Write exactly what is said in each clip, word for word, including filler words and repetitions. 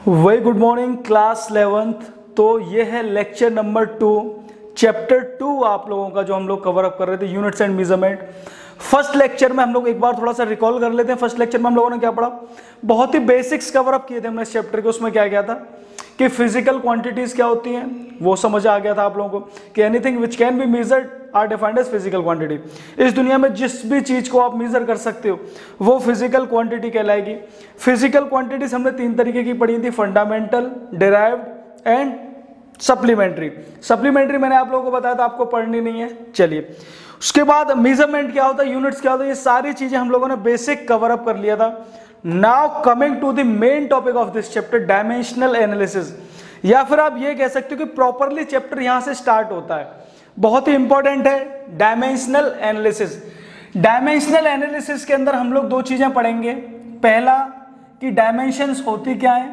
Very good morning class eleventh. तो ये है lecture number two, chapter two आप लोगों का जो हम लोग कवर अप कर रहे थे, units and measurement. First lecture में हम लोग एक बार थोड़ा सा रिकॉल कर लेते हैं। फर्स्ट लेक्चर में हम लोगों ने क्या पढ़ा, बहुत ही बेसिक्स कवर अप किए थे हमने इस चैप्टर के। उसमें क्या क्या था कि फिजिकल क्वांटिटीज क्या होती हैं वो समझ आ गया था आप लोगों को, कि anything which can be measured or defined as physical quantity. इस दुनिया में जिस भी चीज को आप मेजर कर सकते हो वो फिजिकल क्वांटिटी कहलाएगी। फिजिकल क्वांटिटीज हमने तीन तरीके की पढ़ी थी, fundamental, derived and supplementary. Supplementary मैंने आप लोगों को बताया था, आपको पढ़नी नहीं है। चलिए, उसके बाद मेजरमेंट क्या होता है, यूनिट्स क्या होता है, ये सारी चीजें हम लोगों ने बेसिक कवर अप कर लिया था। Now coming to the main topic of this chapter, dimensional analysis, या फिर आप ये कह सकते हो कि प्रॉपरली चैप्टर यहां से स्टार्ट होता है। बहुत ही इंपॉर्टेंट है डायमेंशनल एनालिसिस। डायमेंशनल एनालिसिस के अंदर हम लोग दो चीजें पढ़ेंगे। पहला कि डायमेंशंस होती क्या है,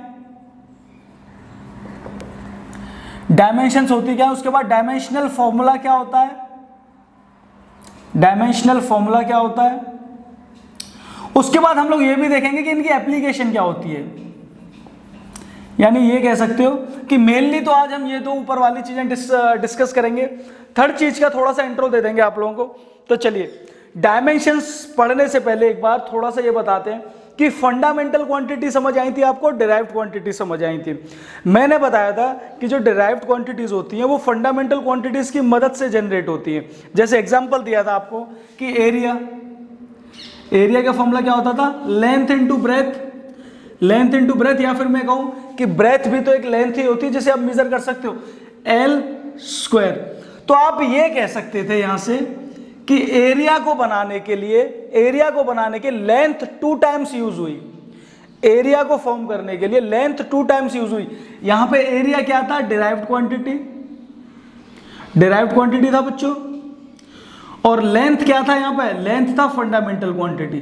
डायमेंशंस होती क्या है, उसके बाद डायमेंशनल फॉर्मूला क्या होता है, डायमेंशनल फॉर्मूला क्या होता है, उसके बाद हम लोग ये भी देखेंगे कि इनकी एप्लीकेशन क्या होती है। यानी ये कह सकते हो कि मेनली तो आज हम ये दो ऊपर वाली चीजें डिस, डिस्कस करेंगे। थर्ड चीज का थोड़ा सा इंट्रो दे देंगे आप लोगों को। तो चलिए, डायमेंशंस पढ़ने से पहले एक बार थोड़ा सा ये बताते हैं कि फंडामेंटल क्वांटिटी समझ आई थी आपको, डिराइव्ड क्वांटिटी समझ आई थी। मैंने बताया था कि जो डिराइव्ड क्वांटिटीज होती हैं वो फंडामेंटल क्वांटिटीज की मदद से जनरेट होती हैं। जैसे एग्जांपल दिया था आपको कि एरिया, एरिया का फॉर्मूला क्या होता था, length into breadth, length into breadth, या फिर मैं कहूं कि ब्रेथ भी तो एक लेंथ ही होती है जिसे आप मेजर कर सकते हो, एल स्क्वायर। तो आप ये कह सकते थे यहां से कि एरिया को बनाने के लिए, एरिया को बनाने के लेंथ टू टाइम्स यूज हुई, एरिया को फॉर्म करने के लिए लेंथ टू टाइम्स यूज हुई। यहां पे एरिया क्या था, डिराइव्ड क्वांटिटी, डिराइव्ड क्वांटिटी था बच्चों, और लेंथ क्या था, यहां पे लेंथ था फंडामेंटल क्वांटिटी।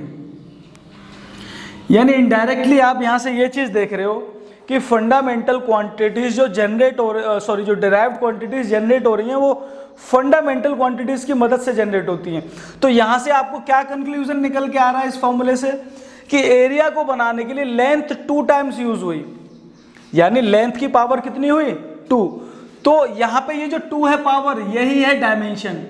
यानी इनडायरेक्टली आप यहां से ये चीज देख रहे हो कि फंडामेंटल क्वांटिटीज जो जनरेट हो, सॉरी जो डिराइव्ड क्वांटिटीज जनरेट हो रही हैं वो फंडामेंटल क्वांटिटीज की मदद से जनरेट होती हैं। तो यहां से आपको क्या कंक्लूजन निकल के आ रहा है इस फॉर्मूले से, कि एरिया को बनाने के लिए लेंथ टू टाइम्स यूज हुई। यानी लेंथ की पावर कितनी हुई, टू। तो यहां पे ये जो टू है पावर, यही है डायमेंशन।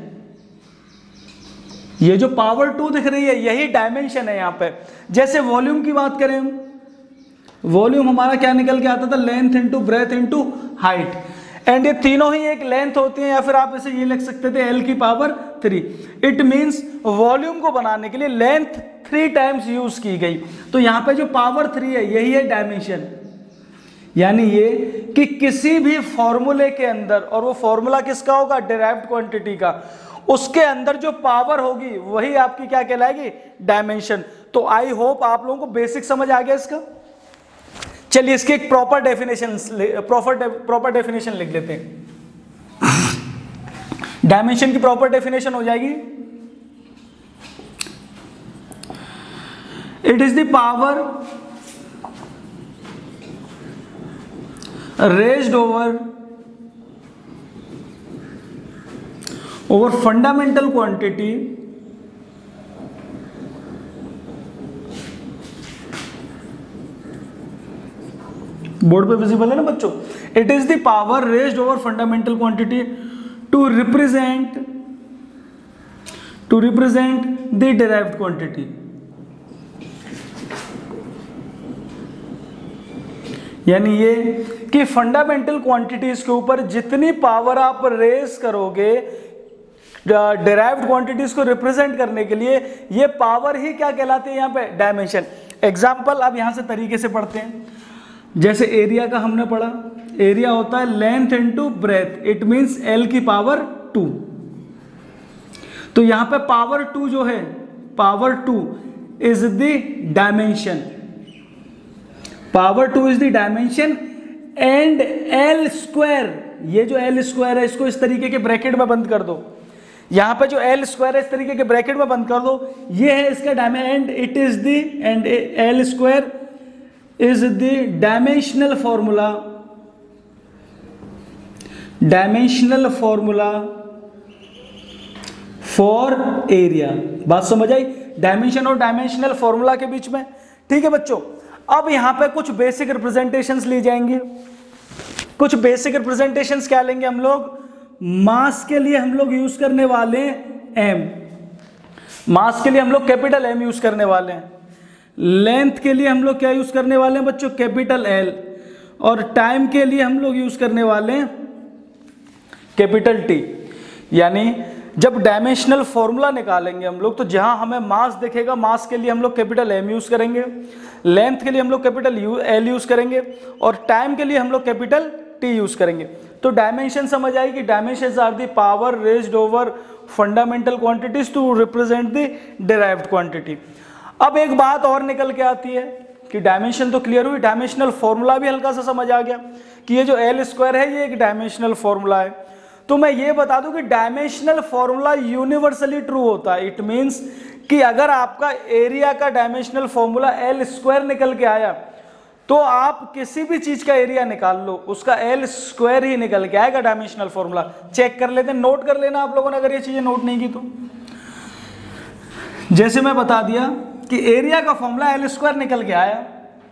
ये जो पावर टू दिख रही है यही डायमेंशन है यहां पे। जैसे वॉल्यूम की बात करें, वॉल्यूम हमारा क्या निकल के आता था, length into breadth into height, and ये तीनों ही एक लेंथ होती है, या फिर आप इसे ये लिख सकते थे एल की power three. It means volume को बनाने के लिए लेंथ थ्री टाइम्स यूज की गई। तो यहां पे जो पावर थ्री है यही है डायमेंशन। यानी ये कि किसी भी फॉर्मूले के अंदर, और वो फॉर्मूला किसका होगा, डिराइव्ड क्वांटिटी का, उसके अंदर जो पावर होगी वही आपकी क्या कहलाएगी, डायमेंशन। तो आई होप आप लोगों को बेसिक समझ आ गया इसका। चलिए इसकी एक proper definition proper proper definition लिख लेते हैं। डायमेंशन की प्रॉपर डेफिनेशन हो जाएगी, it is the power raised over over fundamental quantity board पे विजिबल है ना बच्चों। It is the power raised over fundamental quantity to represent to represent the derived quantity. यानी ये कि फंडामेंटल क्वांटिटीज के ऊपर जितनी पावर आप रेज करोगे डिराइव्ड क्वांटिटीज को रिप्रेजेंट करने के लिए, ये पावर ही क्या कहलाती है यहां पे, डायमेंशन। एग्जांपल अब यहां से तरीके से पढ़ते हैं। जैसे एरिया का हमने पढ़ा, एरिया होता है length into breadth, it means L की पावर टू। तो यहां पे पावर टू जो है, power two is the dimension, power two is the dimension, and L square, ये जो एल स्क्वायर है इसको इस तरीके के ब्रैकेट में बंद कर दो। यहां पे जो एल स्क्वायर है इस तरीके के ब्रैकेट में बंद कर दो, ये है इसका dimension, and it is the and L square is the dimensional formula, dimensional formula for area। बात समझ आई, डायमेंशन और डायमेंशनल फॉर्मूला के बीच में। ठीक है बच्चों, अब यहां पे कुछ बेसिक रिप्रेजेंटेशंस ली जाएंगी। कुछ बेसिक रिप्रेजेंटेशंस क्या लेंगे हम लोग? मास के लिए हम लोग यूज करने वाले हैं एम, मास के लिए हम लोग कैपिटल एम यूज करने वाले हैं। लेंथ के लिए हम लोग क्या यूज करने वाले हैं बच्चों? Capital L. और टाइम के लिए हम लोग यूज करने वाले हैं कैपिटल टी। यानी जब डायमेंशनल फॉर्मूला निकालेंगे हम लोग तो जहां हमें मास दिखेगा, मास के लिए हम लोग कैपिटल एम यूज करेंगे, लेंथ के लिए हम लोग कैपिटल यू एल यूज करेंगे, और टाइम के लिए हम लोग कैपिटल टी यूज करेंगे। तो डायमेंशन समझ आई कि dimensions are the power raised over fundamental quantities to represent the derived quantity. अब एक बात और निकल के आती है कि डायमेंशन तो क्लियर हुई, डायमेंशनल फॉर्मूला भी हल्का सा समझ आ गया कि ये जो एल स्क्वायर है ये एक डायमेंशनल फॉर्मूला है। तो मैं ये बता दूं कि डायमेंशनल फॉर्मूला यूनिवर्सली ट्रू होता है। इट मींस कि अगर आपका एरिया का डायमेंशनल फॉर्मूला एल स्क्वायर निकल के आया तो आप किसी भी चीज का एरिया निकाल लो, उसका एल स्क्वायर ही निकल के आएगा डायमेंशनल फॉर्मूला। चेक कर लेते हैं, नोट कर लेना आप लोगों ने अगर ये चीजें नोट नहीं की तो। जैसे मैं बता दिया कि एरिया का फॉर्मूला एल स्क्वायर निकल के आया।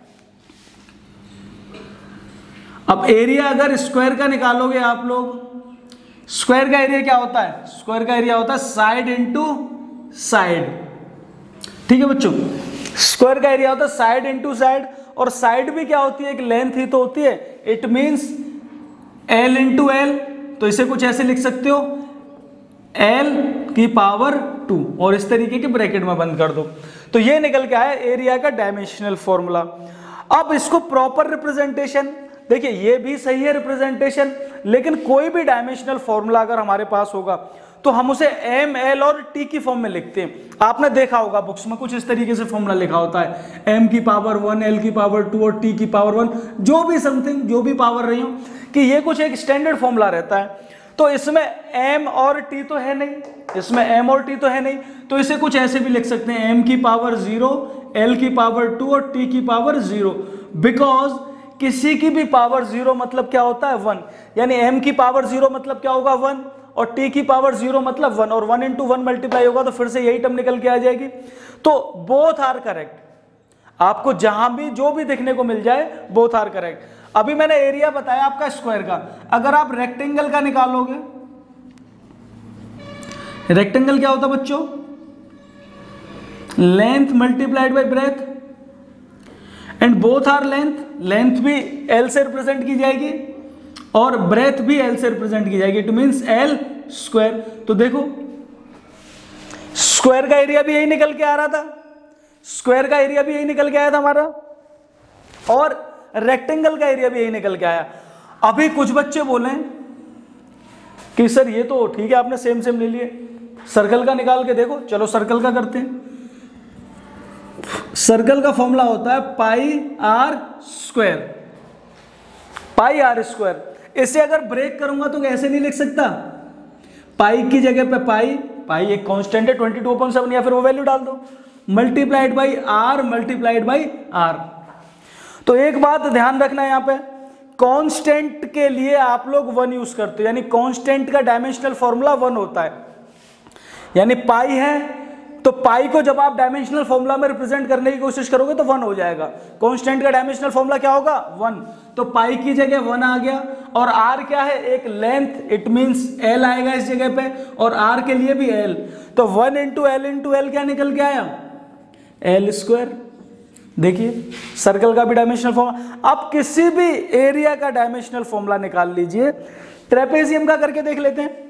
अब एरिया अगर स्क्वायर का निकालोगे आप लोग, स्क्वायर का एरिया क्या होता है? स्क्वायर का एरिया होता है साइड इंटू साइड। ठीक है बच्चों, स्क्वायर का एरिया होता है साइड इंटू साइड, और साइड भी क्या होती है? एक लेंथ ही तो होती है। It means L into L. तो इसे कुछ ऐसे लिख सकते हो, एल की पावर टू, और इस तरीके के ब्रैकेट में बंद कर दो। तो ये निकल के आया एरिया का डायमेंशनल फॉर्मूला। अब इसको प्रॉपर रिप्रेजेंटेशन, देखिए ये भी सही है रिप्रेजेंटेशन, लेकिन कोई भी डायमेंशनल फॉर्मूला अगर हमारे पास होगा तो हम उसे एम, एल और टी की फॉर्म में लिखते हैं। आपने देखा होगा बुक्स में कुछ इस तरीके से फॉर्मूला लिखा होता है, एम की पावर वन, एल की पावर टू और टी की पावर वन, जो भी समथिंग जो भी पावर रही हो, कि ये कुछ एक स्टैंडर्ड फॉर्मूला रहता है। तो इसमें एम और टी तो है नहीं, इसमें एम और टी तो है नहीं, तो इसे कुछ ऐसे भी लिख सकते हैं, एम की पावर जीरो, एल की पावर टू और टी की पावर जीरो। बिकॉज किसी की भी पावर जीरो मतलब क्या होता है? वन। यानी एम की पावर जीरो मतलब क्या होगा? वन, और टी की पावर जीरो मतलब वन, और वन इंटू वन मल्टीप्लाई होगा तो फिर से यही टर्म निकल के आ जाएगी। तो बोथ आर करेक्ट। आपको जहां भी जो भी देखने को मिल जाए बोथ आर करेक्ट। अभी मैंने एरिया बताया आपका स्क्वायर का, अगर आप रेक्टेंगल का निकालोगे, रेक्टेंगल क्या होता बच्चों? Length multiplied by breadth, and both are length. Length भी एल से रिप्रेजेंट की जाएगी और ब्रेथ भी एल से रिप्रेजेंट की जाएगी। It means L square. तो देखो स्क्वायर का एरिया भी यही निकल के आ रहा था, स्क्वायर का एरिया भी यही निकल के आया था हमारा, और रेक्टेंगल का एरिया भी यही निकल के आया। अभी कुछ बच्चे बोले कि सर ये तो ठीक है, आपने सेम सेम ले लिए, सर्कल का निकाल के देखो। चलो सर्कल का करते हैं। सर्कल का फॉर्मूला होता है pi R square, pi R square. इसे अगर ब्रेक करूंगा तो ऐसे नहीं लिख सकता, पाई की जगह पे पाई, पाई एक कांस्टेंट है ट्वेंटी टू अपॉइंट सेवन, या फिर वो वैल्यू डाल दो, multiplied by R multiplied by R. तो एक बात ध्यान रखना है यहाँ पे, कांस्टेंट के लिए आप लोग वन यूज करते हो, यानी कांस्टेंट का डायमेंशनल फॉर्मूला वन होता है। यानी पाई है तो पाई को जब आप डायमेंशनल फॉर्मूला में रिप्रेजेंट करने की कोशिश करोगे तो वन हो जाएगा। कांस्टेंट का डायमेंशनल फॉर्मूला क्या होगा? वन। तो पाई की जगह वन आ गया, और आर क्या है? एक लेंथ, इट मींस एल आएगा इस जगह पे, और आर के लिए भी एल। तो one into L into L क्या निकल के आया? L square. देखिए सर्कल का भी डायमेंशनल फॉर्मूला। अब किसी भी एरिया का डायमेंशनल फॉर्मूला निकाल लीजिए। ट्रेपेजियम का करके देख लेते हैं।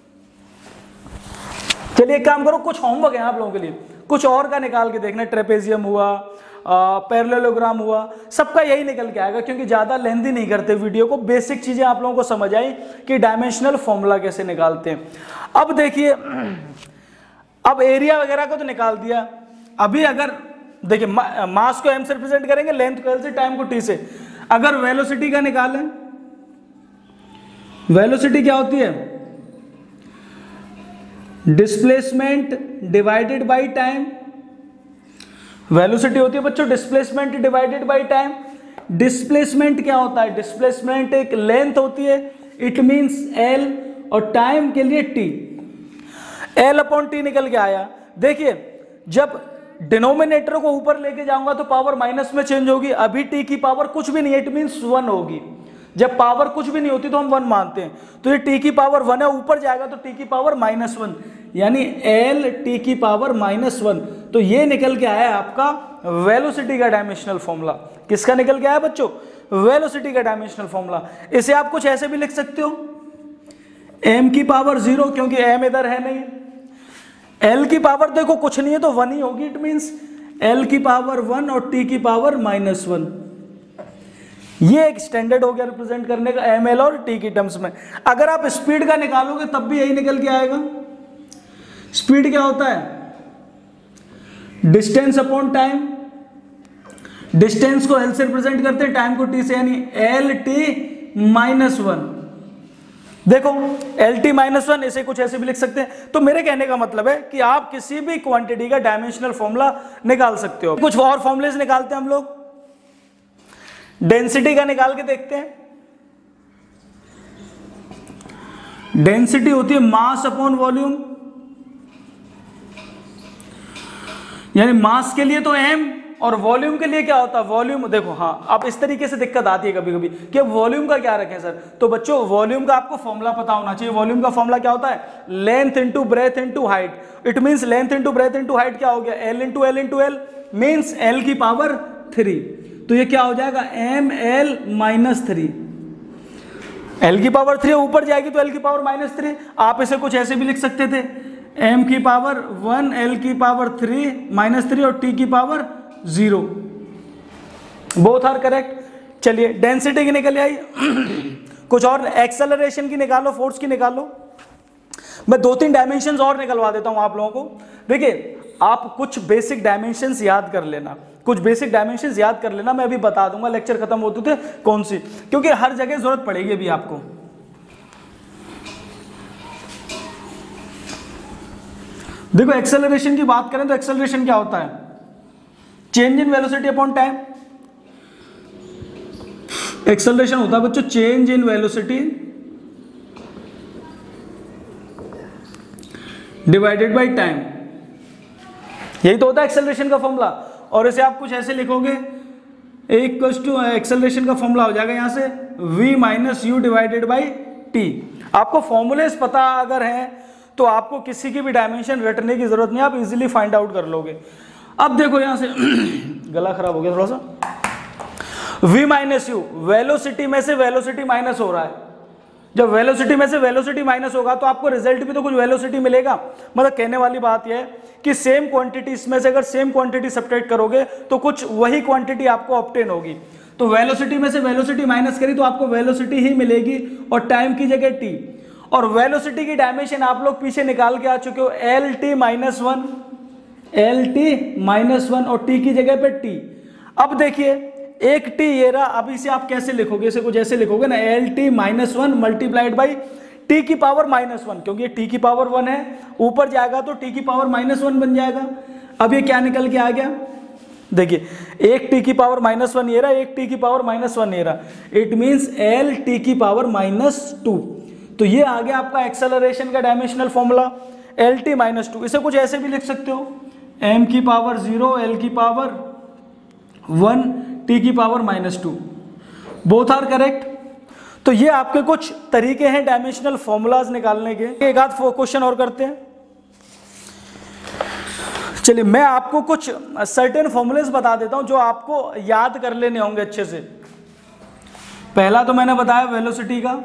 चलिए एक काम करो, कुछ होमवर्क है आप लोगों के लिए, कुछ और का निकाल के देखना। ट्रेपेजियम हुआ, पैरेललोग्राम हुआ, सबका यही निकल के आएगा, क्योंकि ज्यादा लेंथी नहीं करते वीडियो को। बेसिक चीजें आप लोगों को समझ आई कि डायमेंशनल फॉर्मूला कैसे निकालते हैं। अब देखिए, अब एरिया वगैरह को तो निकाल दिया। अभी अगर देखिए मा, मास को एम से रिप्रेजेंट करेंगे, लेंथ को एल से, टाइम को टी से। अगर वेलोसिटी का निकालें, वेलोसिटी क्या होती है? Displacement divided by time. Velocity होती है बच्चों displacement divided by time. Displacement क्या होता है? डिस्प्लेसमेंट एक लेंथ होती है, इट मींस एल, और टाइम के लिए टी। एल अपॉन टी निकल के आया। देखिए जब डिनोमिनेटर को ऊपर लेके जाऊंगा तो पावर माइनस में चेंज होगी। अभी टी की पावर कुछ भी नहीं है, इट मीन्स वन होगी। जब पावर कुछ भी नहीं होती तो हम वन मानते हैं, तो ये टी की पावर वन है, ऊपर जाएगा तो टी की पावर माइनस वन, यानी एल टी की पावर माइनस वन। तो ये निकल के आया आपका वेलोसिटी का डायमेंशनल फॉर्मूला। किसका निकल के आया बच्चों? वेलोसिटी का डायमेंशनल फॉर्मूला। इसे आप कुछ ऐसे भी लिख सकते हो, m की पावर जीरो, क्योंकि m इधर है नहीं, l की पावर देखो कुछ नहीं है तो वन ही होगी, इट मीन्स l की पावर वन और t की पावर माइनस वन। ये एक स्टैंडर्ड हो गया रिप्रेजेंट करने का एम एल और टी की टर्म्स में। अगर आप स्पीड का निकालोगे तब भी यही निकल के आएगा। स्पीड क्या होता है? Distance upon time. डिस्टेंस को एल से रिप्रेजेंट करते हैं, टाइम को टी से, यानी एल टी माइनस वन। देखो एल टी माइनस वन, इसे कुछ ऐसे भी लिख सकते हैं। तो मेरे कहने का मतलब है कि आप किसी भी क्वांटिटी का डायमेंशनल फॉर्मूला निकाल सकते हो। कुछ और फॉर्मूलेस निकालते हैं हम लोग। डेंसिटी का निकाल के देखते हैं। डेंसिटी होती है मास अपॉन वॉल्यूम, यानी मास के लिए तो m और वॉल्यूम के लिए क्या होता है? वॉल्यूम। देखो हाँ, अब इस तरीके से दिक्कत आती है कभी कभी कि अब वॉल्यूम का क्या रखें सर। तो बच्चों वॉल्यूम का आपको फॉर्मूला पता होना चाहिए। वॉल्यूम का फॉर्मूला क्या होता है? Length into breadth into height. It means length into breadth into height क्या हो गया? L into L into L, means L की पावर थ्री। तो ये क्या हो जाएगा? M L minus three. L की पावर थ्री ऊपर जाएगी तो एल की पावर माइनस थ्री। आप इसे कुछ ऐसे भी लिख सकते थे, एम की पावर वन, एल की पावर थ्री माइनस थ्री और टी की power zero. Both are correct. चलिए डेंसिटी की निकल आई। कुछ और एक्सेलरेशन की निकालो, फोर्स की निकालो। मैं दो तीन डायमेंशंस और निकलवा देता हूं आप लोगों को। देखिए आप कुछ बेसिक डायमेंशंस याद कर लेना, कुछ बेसिक डायमेंशंस याद कर लेना। मैं अभी बता दूंगा लेक्चर खत्म होते थे कौन सी, क्योंकि हर जगह जरूरत पड़ेगी अभी आपको। देखो एक्सेलरेशन की बात करें तो एक्सेलरेशन क्या होता है? Change in velocity upon time. Acceleration होता है बच्चों change in velocity divided by time. यही तो होता है एक्सेलरेशन का फॉर्मूला। और इसे आप कुछ ऐसे लिखोगे, इक्वल्स टू एक्सेलरेशन का फॉर्मूला हो जाएगा यहां से v minus U divided by T. आपको फॉर्मूलेस पता अगर है तो आपको किसी की भी डायमेंशन रटने की जरूरत नहीं, आप इजीली फाइंड आउट कर लोगे। अब देखो यहां से गला खराब हो गया थोड़ा सा। v माइनस यू, वेलोसिटी में से वेलोसिटी माइनस हो रहा है। जब वेलोसिटी में से वेलोसिटी माइनस होगा तो आपको रिजल्ट भी तो कुछ वेलोसिटी मिलेगा। मतलब कहने वाली बात यह है कि सेम क्वांटिटी में से अगर सेम क्वांटिटी सब्ट्रैक्ट करोगे तो कुछ वही क्वांटिटी आपको ऑब्टेन होगी। तो वेलोसिटी में से वेलोसिटी माइनस करी तो आपको वेलोसिटी ही मिलेगी और टाइम की जगह टी। और वेलोसिटी की डायमेंशन आप लोग पीछे निकाल के आ चुके हो, L T minus one, L T minus one और टी की जगह पे टी। अब देखिए एक टी ये रहा। अब इसे आप कैसे लिखोगे? इसे कुछ ऐसे लिखोगे ना, L T minus one multiplied by T की पावर माइनस वन, क्योंकि ये टी की पावर वन है, ऊपर जाएगा तो टी की पावर माइनस वन बन जाएगा। अब ये क्या निकल के आ गया? देखिए एक टी की पावर माइनस वन ये रहा, एक टी की पावर माइनस वन ये रहा। इट मीन्स एल टी की पावर माइनस टू। तो ये आ गया आपका एक्सेलरेशन का dimensional formula, L T minus two. इसे कुछ ऐसे भी लिख सकते हो, एम की पावर जीरो, एल की पावर वन, टी की power minus two. Both are correct. तो ये आपके कुछ तरीके हैं डायमेंशनल फॉर्मूलाज निकालने के। एक आध क्वेश्चन और करते हैं। चलिए मैं आपको कुछ सर्टेन फॉर्मूलेस बता देता हूं जो आपको याद कर लेने होंगे अच्छे से। पहला तो मैंने बताया वेलोसिटी का,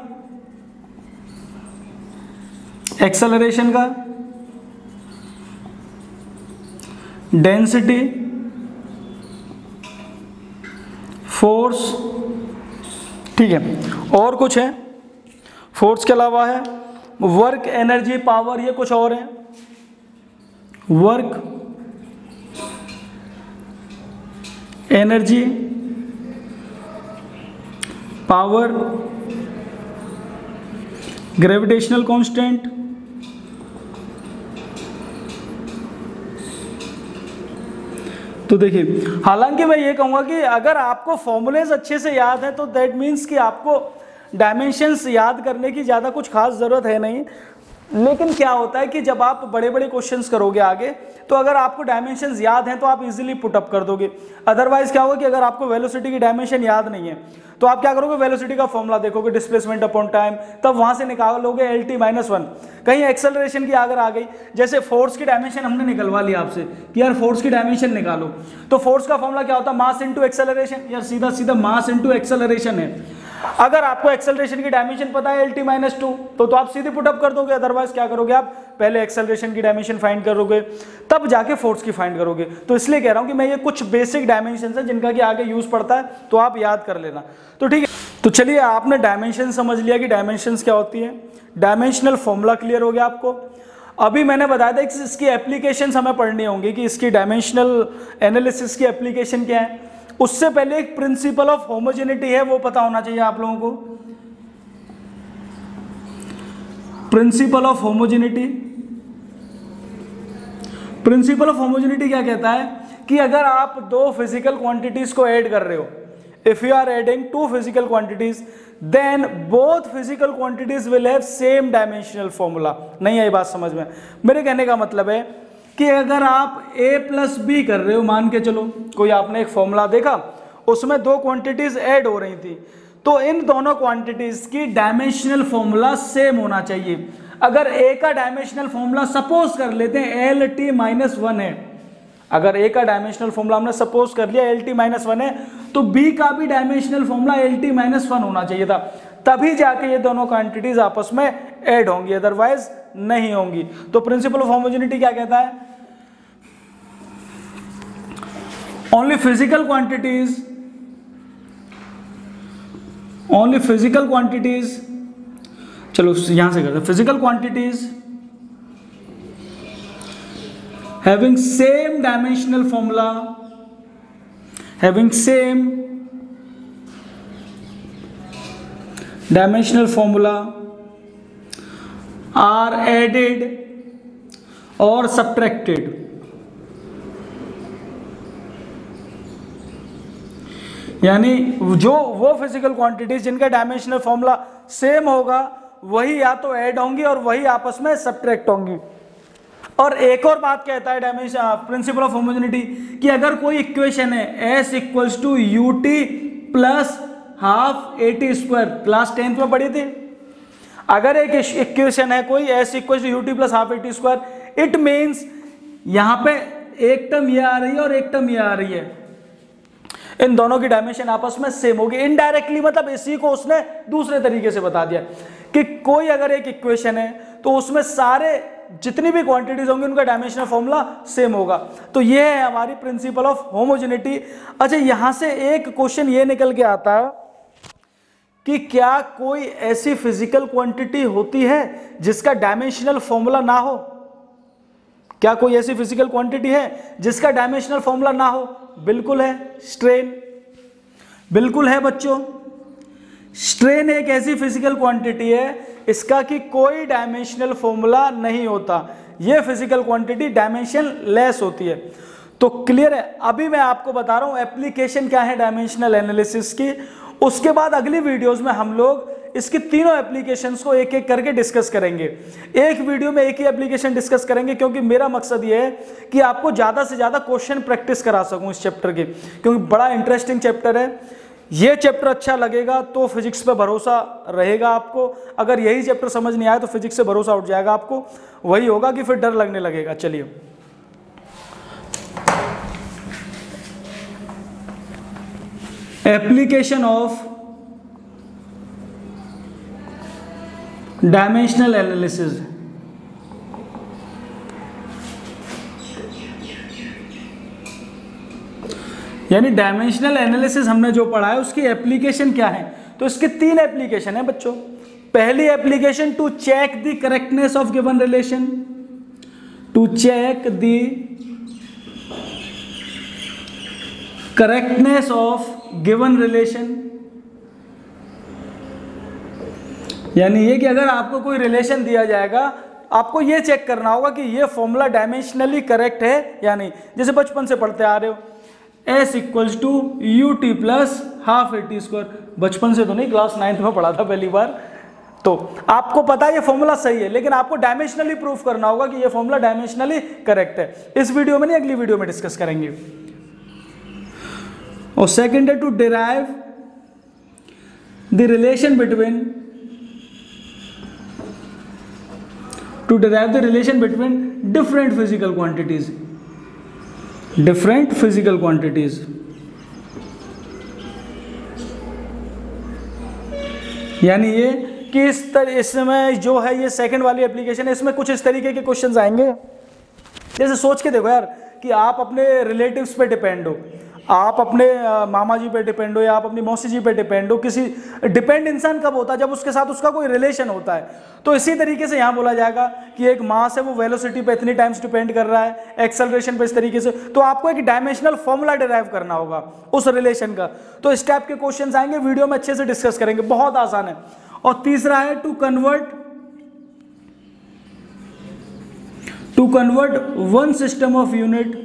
एक्सेलरेशन का, डेंसिटी, फोर्स, ठीक है। और कुछ है फोर्स के अलावा है वर्क, एनर्जी, पावर, ये कुछ और है। Work, energy, power, gravitational constant, तो देखिए हालांकि मैं ये कहूँगा कि अगर आपको फॉर्मूलेज अच्छे से याद है तो दैट मीन्स कि आपको डायमेंशंस याद करने की ज़्यादा कुछ खास ज़रूरत है नहीं। लेकिन क्या होता है कि जब आप बड़े बड़े क्वेश्चंस करोगे आगे, तो अगर आपको डायमेंशंस याद हैं तो आप इजीली पुट अप कर दोगे। अदरवाइज क्या होगा कि अगर आपको वेलोसिटी की डायमेंशन याद नहीं है तो आप क्या करोगे, वेलोसिटी का फॉर्मूला देखोगे, डिस्प्लेसमेंट अपॉन टाइम, तब वहां से निकालोगे एल टी माइनस वन। कहीं एक्सेलरेशन की अगर आ गई, जैसे फोर्स की डायमेंशन हमने निकलवा लिया आपसे कि यार फोर्स की डायमेंशन निकालो, तो फोर्स का फॉर्मूला क्या होता है, मास इंटू एक्सेलरेशन। यार सीधा सीधा मास इंटू एक्सेलरेशन है। अगर आपको एक्सेलरेशन की डायमेंशन पता है एल टी माइनस टू, तो, तो आप सीधे पुटअप कर दोगे। अदरवाइज क्या करोगे, आप पहले एक्सेलरेशन की डायमेंशन फाइंड करोगे, तब जाके फोर्स की फाइंड करोगे। तो इसलिए कह रहा हूं कि मैं ये कुछ बेसिक डायमेंशन है जिनका कि आगे यूज पड़ता है, तो आप याद कर लेना। तो ठीक है, तो चलिए आपने डायमेंशन समझ लिया कि डायमेंशंस क्या होती है, डायमेंशनल फॉर्मूला क्लियर हो गया आपको। अभी मैंने बताया था कि इसकी एप्लीकेशंस हमें पढ़नी होंगी कि इसकी डायमेंशनल एनालिसिस की एप्लीकेशन क्या है। उससे पहले एक प्रिंसिपल ऑफ होमोजेनिटी है, वो पता होना चाहिए आप लोगों को। Principle of homogeneity, principle of homogeneity क्या कहता है कि अगर आप दो फिजिकल क्वांटिटीज को ऐड कर रहे हो, if you are adding two physical quantities, then both physical quantities will have same dimensional formula. नहीं आई बात समझ में? मेरे कहने का मतलब है कि अगर आप a प्लस बी कर रहे हो, मान के चलो कोई आपने एक फॉर्मूला देखा, उसमें दो क्वांटिटीज ऐड हो रही थी, तो इन दोनों क्वांटिटीज की डायमेंशनल फॉर्मूला सेम होना चाहिए। अगर a का डायमेंशनल फॉर्मूला सपोज कर लेते हैं एल टी माइनस वन है, अगर a का डायमेंशनल फॉर्मूला हमने सपोज कर लिया एल टी माइनस वन है, तो b का भी dimensional formula L T minus one होना चाहिए था, तभी जाके ये दोनों क्वांटिटीज आपस में ऐड होंगी, अदरवाइज नहीं होंगी। तो प्रिंसिपल ऑफ होमोजेनिटी क्या कहता है, only physical quantities, only physical quantities, चलो यहां से करते हैं, physical quantities having same dimensional formula, having same dimensional formula are added or subtracted। यानी जो वो फिजिकल क्वांटिटीज जिनका डायमेंशनल फॉर्मूला सेम होगा, वही या तो ऐड होंगी और वही आपस में सब्ट्रैक्ट होंगी। और एक और बात कहता है डायमेंशन प्रिंसिपल ऑफ होमोजेनिटी कि अगर कोई इक्वेशन है s equals to U T plus half A T square, class tenth में पढ़ी थी, अगर एक इक्वेशन है कोई s equals to U T plus half A T square, it means यहां पे एक टर्म ये आ रही है और एक टर्म ये आ रही है, इन दोनों की डायमेंशन आपस में सेम होगी। इनडायरेक्टली मतलब इसी को उसने दूसरे तरीके से बता दिया कि कोई अगर एक इक्वेशन है तो उसमें सारे जितनी भी क्वांटिटीज होंगी उनका डायमेंशनल फॉर्मूला सेम होगा। तो ये है हमारी प्रिंसिपल ऑफ होमोजेनिटी। अच्छा, यहां से एक क्वेश्चन ये निकल के आता है कि क्या कोई ऐसी फिजिकल क्वांटिटी होती है जिसका डायमेंशनल फॉर्मूला ना हो? क्या कोई ऐसी फिजिकल क्वांटिटी है जिसका डायमेंशनल फॉर्मूला ना हो? बिल्कुल है, स्ट्रेन। बिल्कुल है बच्चों, स्ट्रेन एक ऐसी फिजिकल क्वांटिटी है इसका कि कोई डायमेंशनल फॉर्मूला नहीं होता, ये फिजिकल क्वांटिटी डायमेंशन लेस होती है। तो क्लियर है? अभी मैं आपको बता रहा हूं एप्लीकेशन क्या है डायमेंशनल एनालिसिस की, उसके बाद अगली वीडियोस में हम लोग इसकी तीनों एप्लीकेशंस को एक एक करके डिस्कस करेंगे। एक वीडियो में एक ही एप्लीकेशन डिस्कस करेंगे, क्योंकि मेरा मकसद ये है कि आपको ज़्यादा से ज़्यादा क्वेश्चन प्रैक्टिस करा सकूं इस चैप्टर के, क्योंकि बड़ा इंटरेस्टिंग चैप्टर है। ये चैप्टर अच्छा लगेगा तो फिजिक्स पे भरोसा रहेगा आपको, अगर यही चैप्टर समझ नहीं आया तो फिजिक्स से भरोसा उठ जाएगा आपको, वही होगा कि फिर डर लगने लगेगा। चलिए, एप्लीकेशन ऑफ डायमेंशनल एनालिसिस। यानी डायमेंशनल एनालिसिस हमने जो पढ़ा है उसकी एप्लीकेशन क्या है, तो इसके तीन एप्लीकेशन है बच्चों। पहली application to check the correctness of given relation, to check the correctness of given relation, यानी ये कि अगर आपको कोई रिलेशन दिया जाएगा आपको ये चेक करना होगा कि ये फॉर्मूला डायमेंशनली करेक्ट है या नहीं। जैसे बचपन से पढ़ते आ रहे हो, S equals to U T plus half A T square, बचपन से तो नहीं, क्लास नाइन्थ में पढ़ा था पहली बार, तो आपको पता है ये फॉर्मूला सही है, लेकिन आपको डायमेंशनली प्रूफ करना होगा कि ये फॉर्मूला डायमेंशनली करेक्ट है। इस वीडियो में नहीं, अगली वीडियो में डिस्कस करेंगे। और सेकंड है to derive the relation between to derive the relation between different physical quantities different physical quantities यानी ये कि इस तरह इसमें जो है ये सेकंड वाली एप्लीकेशन है, इसमें कुछ इस तरीके के क्वेश्चंस आएंगे। जैसे सोच के देखो यार कि आप अपने रिलेटिव्स पे डिपेंड हो, आप अपने मामा जी पे डिपेंड हो या आप अपनी मौसी जी पे डिपेंड हो। किसी डिपेंड इंसान कब होता है? जब उसके साथ उसका कोई रिलेशन होता है। तो इसी तरीके से यहाँ बोला जाएगा कि एक मास है वो वेलोसिटी पे इतनी टाइम्स डिपेंड कर रहा है, एक्सेलरेशन पे इस तरीके से। तो आपको एक डायमेंशनल फॉर्मूला डिराइव करना होगा उस रिलेशन का। तो इस टाइप के क्वेश्चन आएंगे, वीडियो में अच्छे से डिस्कस करेंगे, बहुत आसान है। और तीसरा है to convert to convert one system of unit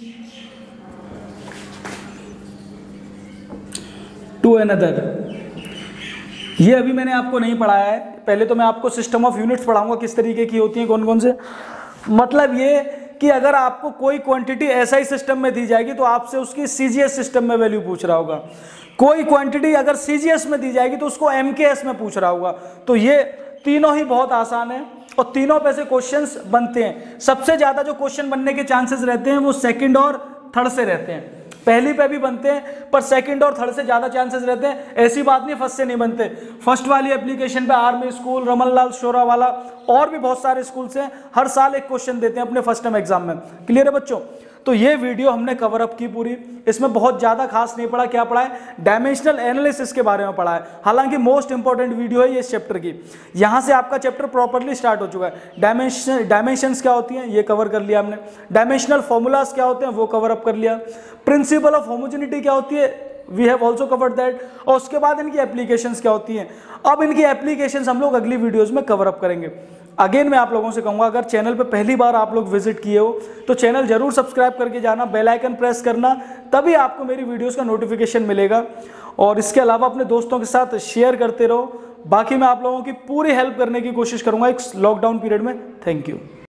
to another. ये अभी मैंने आपको नहीं पढ़ाया है, पहले तो मैं आपको सिस्टम ऑफ यूनिट्स पढ़ाऊंगा किस तरीके की होती है, कौन कौन से। मतलब ये कि अगर आपको कोई क्वांटिटी एसआई सिस्टम में दी जाएगी तो आपसे उसकी सीजीएस सिस्टम में वैल्यू पूछ रहा होगा। कोई क्वांटिटी अगर सीजीएस में दी जाएगी तो उसको एमकेएस में पूछ रहा होगा। तो ये तीनों ही बहुत आसान है और तीनों पे से क्वेश्चंस बनते हैं। सबसे ज्यादा जो क्वेश्चन बनने के चांसेस रहते हैं वो सेकंड और थर्ड से रहते हैं। पहली पे भी बनते हैं पर सेकंड और थर्ड से ज्यादा चांसेस रहते हैं। ऐसी बात नहीं फर्स्ट से नहीं बनते। फर्स्ट वाली एप्लीकेशन पे आर्मी स्कूल, रमनलाल शोरा वाला और भी बहुत सारे स्कूल से हर साल एक क्वेश्चन देते हैं अपने फर्स्ट टर्म एग्जाम में। क्लियर है बच्चों? तो ये वीडियो हमने कवर अप की पूरी। इसमें बहुत ज्यादा खास नहीं पड़ा। क्या पढ़ा है? डायमेंशनल एनालिसिस के बारे में पढ़ा है। हालांकि मोस्ट इंपॉर्टेंट वीडियो है ये इस चैप्टर की। यहां से आपका चैप्टर प्रॉपर्ली स्टार्ट हो चुका है। डायमेंशन डायमेंशंस क्या होती हैं ये कवर कर लिया हमने। डायमेंशनल फॉर्मूलाज क्या होते हैं वो कवर अप कर लिया। प्रिंसिपल ऑफ होमोजेनिटी क्या होती है we have also covered that. और उसके बाद इनकी एप्लीकेशंस क्या होती हैं। अब इनकी एप्लीकेशंस हम लोग अगली वीडियोस में कवर अप करेंगे। अगेन मैं आप लोगों से कहूंगा अगर चैनल पे पहली बार आप लोग विजिट किए हो तो चैनल जरूर सब्सक्राइब करके जाना, बेल आइकन प्रेस करना, तभी आपको मेरी वीडियोस का नोटिफिकेशन मिलेगा। और इसके अलावा अपने दोस्तों के साथ शेयर करते रहो। बाकी मैं आप लोगों की पूरी हेल्प करने की कोशिश करूंगा इस लॉकडाउन पीरियड में। Thank you.